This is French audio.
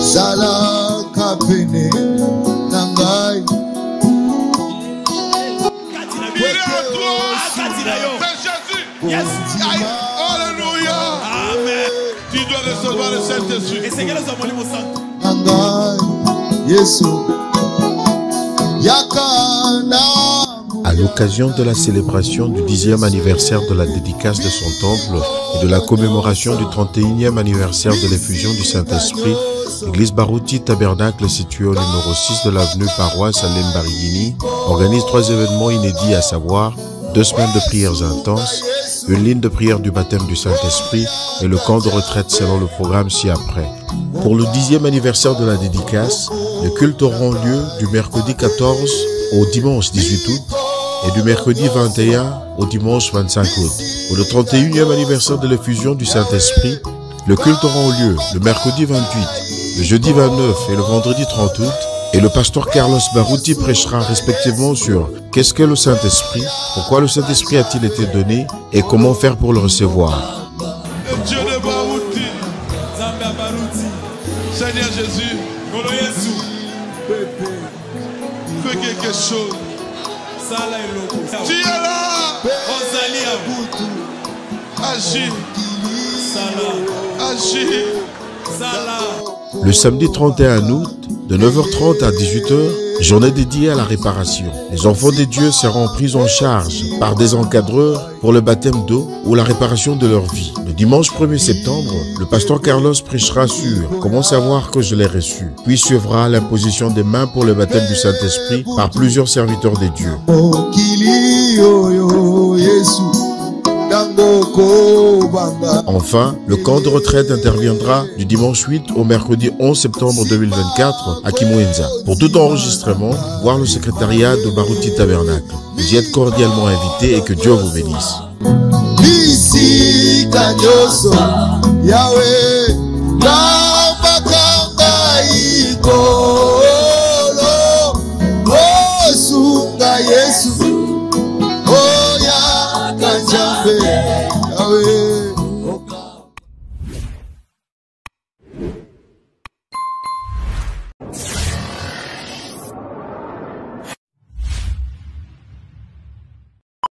Zala kapene nangai. Il est à toi. C'est Jésus. Yes. Alléluia. Amen. Tu dois recevoir le Saint-Esprit. Nangai Yesu yakana. À l'occasion de la célébration du 10e anniversaire de la dédicace de son temple et de la commémoration du 31e anniversaire de l'effusion du Saint-Esprit, l'église Baruti Tabernacle, située au numéro 6 de l'avenue Paroisse à Lembarigini, organise 3 événements inédits, à savoir 2 semaines de prières intenses, une ligne de prière du baptême du Saint-Esprit et le camp de retraite selon le programme ci-après. Pour le 10e anniversaire de la dédicace, les cultes auront lieu du mercredi 14 au dimanche 18 août et du mercredi 21 au dimanche 25 août. Pour le 31e anniversaire de l'effusion du Saint-Esprit, le culte aura lieu le mercredi 28, le jeudi 29 et le vendredi 30 août, et le pasteur Carlos Baruti prêchera respectivement sur qu'est-ce que le Saint-Esprit, pourquoi le Saint-Esprit a-t-il été donné et comment faire pour le recevoir. Dieu de Baruti, Seigneur Jésus, fais quelque chose. Tu es là. Agis. Agis. Le samedi 31 août, de 9h30 à 18h, journée dédiée à la réparation. Les enfants des dieux seront pris en charge par des encadreurs pour le baptême d'eau ou la réparation de leur vie. Le dimanche 1er septembre, le pasteur Carlos prêchera sur comment savoir que je l'ai reçu, puis suivra l'imposition des mains pour le baptême du Saint-Esprit par plusieurs serviteurs des dieux. Enfin, le camp de retraite interviendra du dimanche 8 au mercredi 11 septembre 2024 à Kimwenza. Pour tout enregistrement, voir le secrétariat de Baruti Tabernacle. Vous y êtes cordialement invités et que Dieu vous bénisse. Yahweh.